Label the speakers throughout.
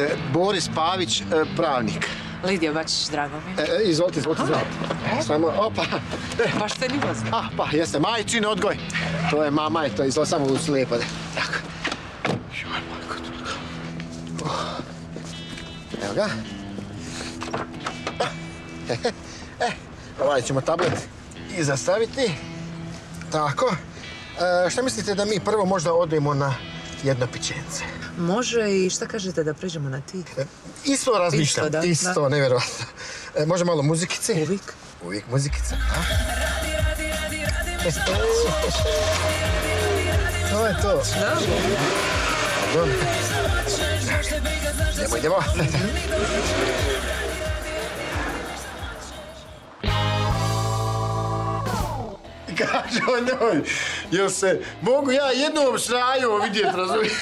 Speaker 1: Boris Pavić, pravnik.
Speaker 2: Lidija Bačić, drago mi.
Speaker 1: Izvolite. Samo, opa.
Speaker 2: Baš ste ljubazni.
Speaker 1: Pa, jeste, majčin odgoj. To je mama, to je izgleda samo u slijepo. Tako. Evo ga. Ovaj ćemo tablet i zastaviti. Tako. Šta mislite da mi prvo možda odemo na jedno pićence?
Speaker 2: Može i šta kažete da pređemo na ti?
Speaker 1: Isto razmišljam. Isto, nevjerovatno. Može malo muzikice? Uvijek muzikica. To je to. Idemo. Kaže on njoj, jel se mogu ja jednom šraju vidjeti, razumiješ?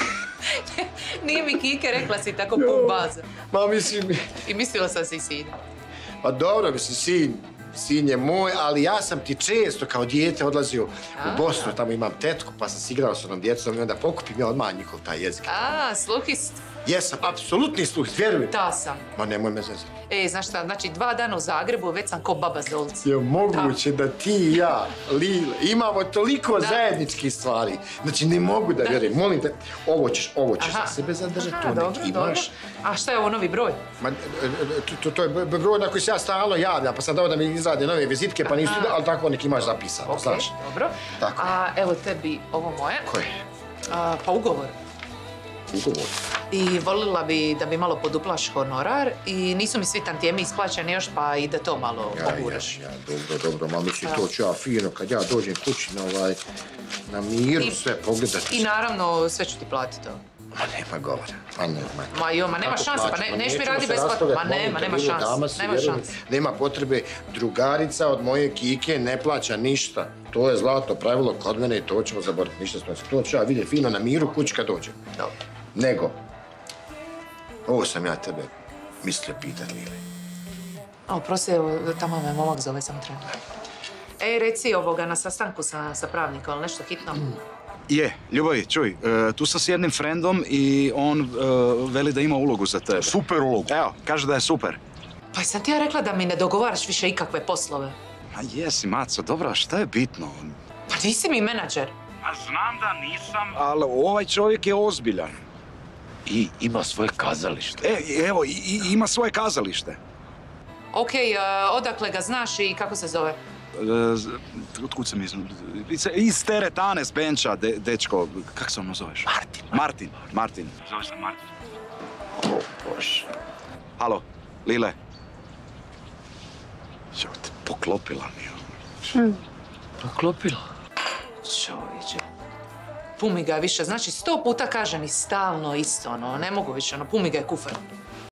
Speaker 2: Nije mi Kike, rekla si tako pun baza.
Speaker 1: Ma mislim...
Speaker 2: I mislila sam si sin.
Speaker 1: Pa dobro, mislim, sin je moj, ali ja sam ti često kao dijete odlazio u Bosnu, tamo imam tetku, pa sam se igrao s onom djecom i onda pokupim ja odmah njihov taj jezik.
Speaker 2: Sluhist?
Speaker 1: Jesam, apsolutni sluhist, vjerujem.
Speaker 2: Ta sam.
Speaker 1: Ma nemoj me zezati.
Speaker 2: Znaš šta, znači 2 dana u Zagrebu, već sam ko baba s dolci.
Speaker 1: Je moguće da ti i ja, Lile, imamo toliko zajedničkih stvari. Znači, ne mogu da vjerujem. Molim te, ovo ćeš za sebe zadržati, to neki imaš.
Speaker 2: A šta je ovo, novi broj?
Speaker 1: To je broj na koji se ja stalno javljam, pa sam dao da mi izrade nove vizitke, pa nisu, ali tako neki imaš zapisano, znaš.
Speaker 2: Dobro. A evo tebi ovo moje.
Speaker 1: Koje?
Speaker 2: Pa ugovor.
Speaker 1: Ugovor?
Speaker 2: I volila bi da mi malo poduplaš honorar i nisu mi svi tantijemi isplaćeni još, pa i da to malo poguraš.
Speaker 1: Dobro, ma mislim to ću ja fino kad ja dođem kući na miru sve pogledati.
Speaker 2: I naravno sve ću ti platiti to.
Speaker 1: Ma nema govora,
Speaker 2: Ma nema šanse, pa neš mi radi besplatno. Ma nema šanse.
Speaker 1: Nema potrebe, drugarica od moje Kike ne plaća ništa. To je zlato pravilo kod mene i to ćemo zaboraviti, ništa smo. To ću ja vidjeti fino na miru kući kad dođem.
Speaker 2: Dobro.
Speaker 1: Nego, ovo sam ja tebe mislio pitat, Lile.
Speaker 2: Prosti, evo, tamo me momak zove, sam trenutno. Reci ovoga na sastanku sa pravnikom, ali nešto hitno?
Speaker 3: Ljubavi, čuj, tu sam s jednim frendom i on veli da ima ulogu za tebe.
Speaker 4: Super ulogu.
Speaker 3: Evo, kaže da je super.
Speaker 2: Pa sam ti ja rekla da mi ne dogovaraš više ikakve poslove.
Speaker 3: Ma jesi, Maco, dobro, a šta je bitno?
Speaker 2: Pa nisi mi menadžer.
Speaker 3: Pa znam da nisam, ali ovaj čovjek je ozbiljan.
Speaker 4: I ima svoje kazalište.
Speaker 3: Evo, ima svoje kazalište.
Speaker 2: Okej, odakle ga znaš i kako se zove?
Speaker 3: Otkud sam iz teretane s benča, dečko, kako se ono zoveš? Martin. Zove se Martin.
Speaker 4: O, Bože.
Speaker 3: Halo, Lile.
Speaker 4: Čo te poklopila mi?
Speaker 2: Poklopila? Čovječe. Pumi ga više, znači 100 puta kaže mi stalno isto, ne mogu više, pumi ga je kufer.